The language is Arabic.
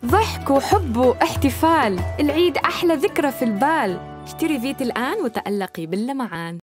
ضحك وحب واحتفال، العيد أحلى ذكرى في البال. اشتري فيت الآن وتألقي باللمعان.